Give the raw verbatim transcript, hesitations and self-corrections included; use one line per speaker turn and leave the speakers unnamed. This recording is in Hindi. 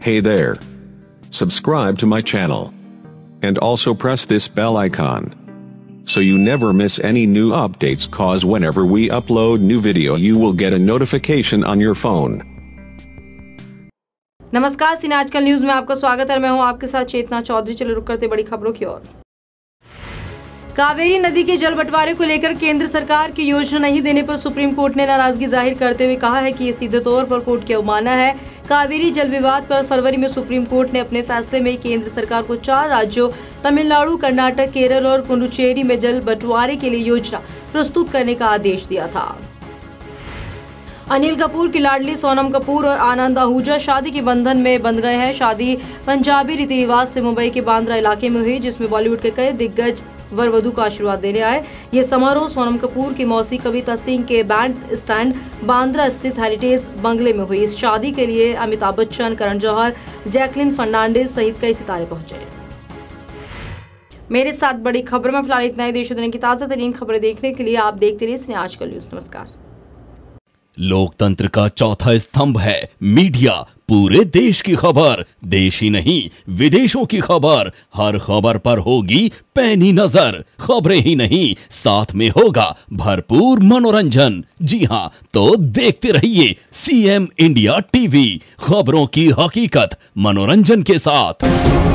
Hey there. Subscribe to my channel. And also press this bell icon. So you never miss any new updates, cause whenever we upload new video you will get a notification on your phone.
नमस्कार, सिने आजकल न्यूज में आपका स्वागत है। मैं हूं आपके साथ चेतना चौधरी। चलो रुक करते बड़ी खबरों की ओर। कावेरी नदी के जल बंटवारे को लेकर केंद्र सरकार की योजना नहीं देने पर सुप्रीम कोर्ट ने नाराजगी जाहिर करते हुए कहा है कि ये सीधे तौर पर कोर्ट की अवमानना है। कावेरी जल विवाद पर फरवरी में सुप्रीम कोर्ट ने अपने फैसले में केंद्र सरकार को चार राज्यों तमिलनाडु, कर्नाटक, केरल और पुडुचेरी में जल बंटवारे के लिए योजना प्रस्तुत करने का आदेश दिया था। अनिल कपूर की लाडली सोनम कपूर और आनंद अहुजा शादी के बंधन में बंध गए हैं। शादी पंजाबी रीति रिवाज से मुंबई के बांद्रा इलाके में हुई, जिसमें बॉलीवुड के कई दिग्गज वर वधू का आशीर्वाद देने आए। ये समारोह सोनम कपूर की मौसी कविता सिंह के बैंड स्टैंड बांद्रा स्थित हेरिटेज बंगले में हुई। इस शादी के लिए अमिताभ बच्चन, करण जौहर, जैकलिन फर्नांडिस सहित कई सितारे पहुंचे। मेरे साथ बड़ी खबर में फिलहाल इतना ही। देश दुनिया की ताजा तरीन खबरें देखने के लिए आप देखते रहिए सिने आजकल न्यूज। नमस्कार।
लोकतंत्र का चौथा स्तंभ है मीडिया। पूरे देश की खबर, देश ही नहीं विदेशों की खबर, हर खबर पर होगी पैनी नजर। खबरें ही नहीं, साथ में होगा भरपूर मनोरंजन। जी हां, तो देखते रहिए सीएम इंडिया टीवी, खबरों की हकीकत मनोरंजन के साथ।